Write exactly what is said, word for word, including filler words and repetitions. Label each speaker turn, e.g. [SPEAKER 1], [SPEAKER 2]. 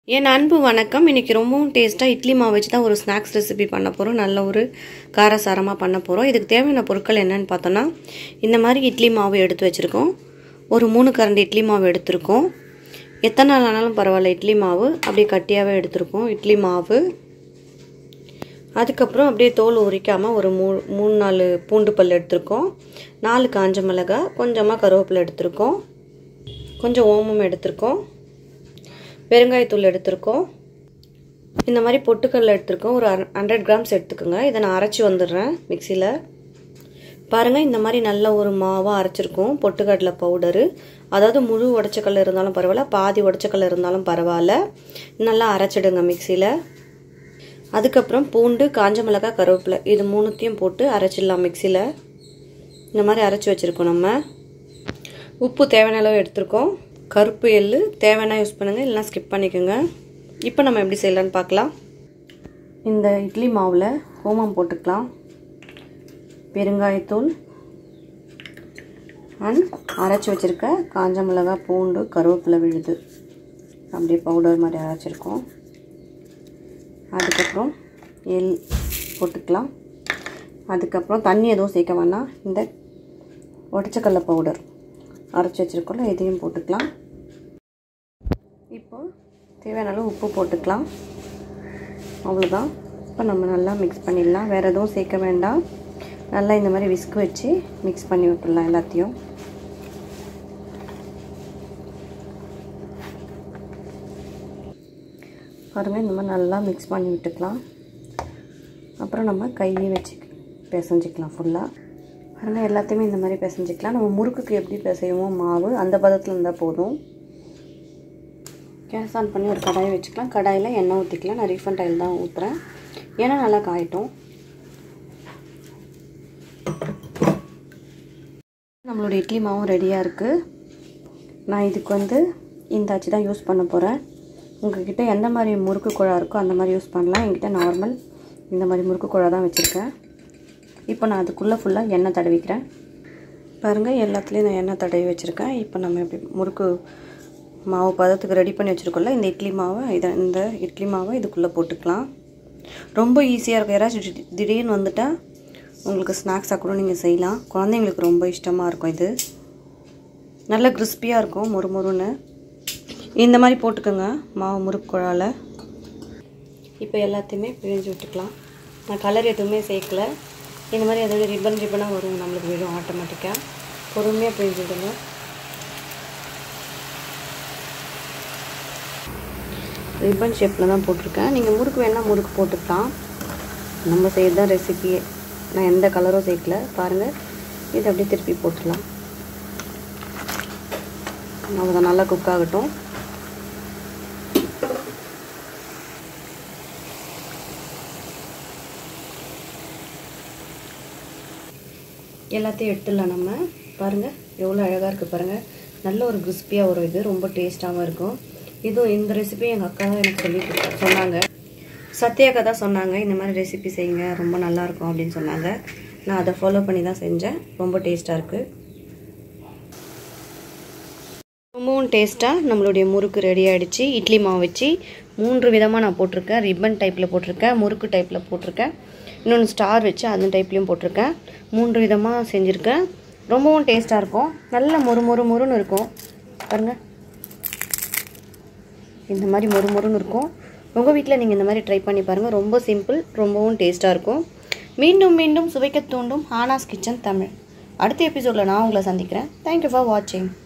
[SPEAKER 1] என் அன்பு வணக்கம். இன்றைக்கி ரொம்பவும் டேஸ்ட்டாக இட்லி மாவு வச்சு தான் ஒரு ஸ்நாக்ஸ் ரெசிபி பண்ண போகிறோம். நல்ல ஒரு காரசாரமாக பண்ண போகிறோம். இதுக்கு தேவையான பொருட்கள் என்னென்னு பார்த்தோன்னா, இந்த மாதிரி இட்லி மாவு எடுத்து வச்சுருக்கோம். ஒரு மூணு கரண்டி இட்லி மாவு எடுத்திருக்கோம். எத்தனை நாள் ஆனாலும் பரவாயில்ல, இட்லி மாவு அப்படியே கட்டியாகவே எடுத்திருக்கோம். இட்லி மாவு, அதுக்கப்புறம் அப்படியே தோல் உரிக்காமல் ஒரு மூ மூணு நாலு பூண்டு பல் எடுத்திருக்கோம். நாலு காஞ்ச மிளகாய், கொஞ்சமாக கருவேப்பிலை எடுத்திருக்கோம். கொஞ்சம் ஓமம் எடுத்திருக்கோம். பெருங்காயத்தூள் எடுத்திருக்கோம். இந்த மாதிரி பொட்டுக்கடலை எடுத்திருக்கோம். ஒரு ஹண்ட்ரட் கிராம்ஸ் எடுத்துக்கோங்க. இதை நான் அரைச்சி வந்துடுறேன் மிக்சியில். பாருங்கள், இந்த மாதிரி நல்ல ஒரு மாவாக அரைச்சிருக்கோம். பொட்டுக்கடலை பவுடரு, அதாவது முழு உடச்சக்கடலை இருந்தாலும் பரவாயில்ல, பாதி உடச்சக்கடலை இருந்தாலும் பரவாயில்ல, நல்லா அரைச்சிடுங்க மிக்சியில். அதுக்கப்புறம் பூண்டு, காஞ்ச மிளகாய், கருவேப்பிலை, இது மூணுத்தையும் போட்டு அரைச்சிடலாம் மிக்சியில். இந்த மாதிரி அரைச்சி வச்சுருக்கோம். நம்ம உப்பு தேவையான அளவு எடுத்திருக்கோம். கருப்பு எள்ளு தேவையான யூஸ் பண்ணுங்கள், இல்லைனா ஸ்கிப் பண்ணிக்கோங்க. இப்போ நம்ம எப்படி செய்யலான்னு பார்க்கலாம். இந்த இட்லி மாவில் ஓமம் போட்டுக்கலாம், பெருங்காயத்தூள் அண்ட் அரைச்சி வச்சுருக்க காஞ்ச மிளகாய், பூண்டு, கருவேப்பிலை விழுது அப்படியே பவுடர் மாதிரி அரைச்சிருக்கோம். அதுக்கப்புறம் எள் போட்டுக்கலாம். அதுக்கப்புறம் தண்ணி எதுவும் சேர்க்க வேணாம். இந்த உடச்சக்கடலை பவுடர் அரைச்சி வச்சுருக்கோம்ல, இதையும் போட்டுக்கலாம். இப்போ தேவையான அளவு உப்பு போட்டுக்கலாம். அவ்வளோதான். இப்போ நம்ம நல்லா மிக்ஸ் பண்ணிடலாம். வேறு எதுவும் சேர்க்க வேண்டாம். நல்லா இந்த மாதிரி விஸ்க் வச்சு மிக்ஸ் பண்ணி விட்டுடலாம் எல்லாத்தையும். பாருங்கள், இந்த மாதிரி நல்லா மிக்ஸ் பண்ணி விட்டுக்கலாம். அப்புறம் நம்ம கையை வச்சு பிசைஞ்சிக்கலாம் ஃபுல்லாக. பாருங்கள், எல்லாத்தையுமே இந்த மாதிரி பிசைஞ்சிக்கலாம். நம்ம முறுக்குக்கு எப்படி பிசைவோம் மாவு, அந்த பதத்தில் இருந்தால் போதும். கேஸ் ஆன் பண்ணி ஒரு கடாயை வச்சுக்கலாம். கடாயில் எண்ணெய் ஊற்றிக்கலாம். நான் ரீஃபண்ட் ஆயில் தான் ஊற்றுறேன், ஏன்னா நல்லா காயட்டும். நம்மளோட இட்லி மாவும் ரெடியாக இருக்குது. நான் இதுக்கு வந்து இந்த அச்சு தான் யூஸ் பண்ண போகிறேன். உங்கள்கிட்ட எந்த மாதிரி முறுக்கு குழா இருக்கோ அந்த மாதிரி யூஸ் பண்ணலாம். என்கிட்ட நார்மல் இந்த மாதிரி முறுக்கு குழா தான் வச்சுருக்கேன். இப்போ நான் அதுக்குள்ளே ஃபுல்லாக எண்ணெய் தடவிக்கிறேன். பாருங்கள், எல்லாத்துலேயும் நான் எண்ணெய் தடவி வச்சுருக்கேன். இப்போ நம்ம எப்படி முறுக்கு மாவு பதத்துக்கு ரெடி பண்ணி வச்சுருக்கோம்ல, இந்த இட்லி மாவை இதை இந்த இட்லி மாவை இதுக்குள்ளே போட்டுக்கலாம். ரொம்ப ஈஸியாக இருக்கும். யாராச்சும் திடீர்னு வந்துட்டால் உங்களுக்கு ஸ்நாக்ஸாக கூட நீங்கள் செய்யலாம். குழந்தைங்களுக்கு ரொம்ப இஷ்டமாக இருக்கும். இது நல்ல கிறிஸ்பியாக இருக்கும், மொறு மொறுன்னு. இந்த மாதிரி போட்டுக்கோங்க மாவு முறுக்கு குழாவில். இப்போ எல்லாத்தையுமே பிழிஞ்சு விட்டுக்கலாம். நான் கலர் எதுவுமே சேர்க்கலை. இந்த மாதிரி அதோட ரிப்பன் ரிப்பனாக வரும், நம்மளுக்கு விடும் ஆட்டோமேட்டிக்காக. பொறுமையாக பிழிஞ்சு விடுங்க. ரிப்பன் ஷேப்பில் தான் போட்டிருக்கேன். நீங்கள் முறுக்கு வேணால் முறுக்கு போட்டுக்கலாம். நம்ம செய்கிறது தான் ரெசிபியே. நான் எந்த கலரும் சேர்க்கல. பாருங்கள், இது அப்படியே திருப்பி போட்டுடலாம். அவ்வளோதான், நல்லா குக் ஆகட்டும். எல்லாத்தையும் எடுத்துடலாம் நம்ம. பாருங்கள், எவ்வளோ அழகாக இருக்குது பாருங்கள். நல்ல ஒரு கிறிஸ்பியாக வரும். இது ரொம்ப டேஸ்ட்டாகவும் இருக்கும். இதுவும் இந்த ரெசிபி எங்கள் அக்கா தான் எனக்கு சொல்லி சொன்னாங்க. சத்யாக்கா தான் சொன்னாங்க, இந்த மாதிரி ரெசிபி செய்யுங்க, ரொம்ப நல்லாயிருக்கும் அப்படின்னு சொன்னாங்க. நான் அதை ஃபாலோ பண்ணி தான் செஞ்சேன். ரொம்ப டேஸ்ட்டாக இருக்குது. ரொம்பவும் டேஸ்ட்டாக நம்மளுடைய முறுக்கு ரெடி ஆகிடுச்சு. இட்லி மாவு வச்சு மூன்று விதமாக நான் போட்டிருக்கேன். ரிப்பன் டைப்பில் போட்டிருக்கேன், முறுக்கு டைப்பில் போட்டிருக்கேன், இன்னொன்று ஸ்டார் வச்சு அந்த டைப்லேயும் போட்டிருக்கேன். மூன்று விதமாக செஞ்சுருக்கேன். ரொம்பவும் டேஸ்ட்டாக இருக்கும். நல்ல மொறு மொறு மொறுன்னு இருக்கும். பாருங்கள், இந்த மாதிரி மொறு மொறுன்னு இருக்கும். உங்கள் வீட்டில் நீங்கள் இந்த மாதிரி ட்ரை பண்ணி பாருங்கள். ரொம்ப சிம்பிள், ரொம்பவும் டேஸ்ட்டாக இருக்கும். மீண்டும் மீண்டும் சுவைக்க தூண்டும் ஹானாஸ் கிச்சன் தமிழ். அடுத்த எபிசோடில் நான் உங்களை சந்திக்கிறேன். தேங்க்யூ ஃபார் வாட்சிங்.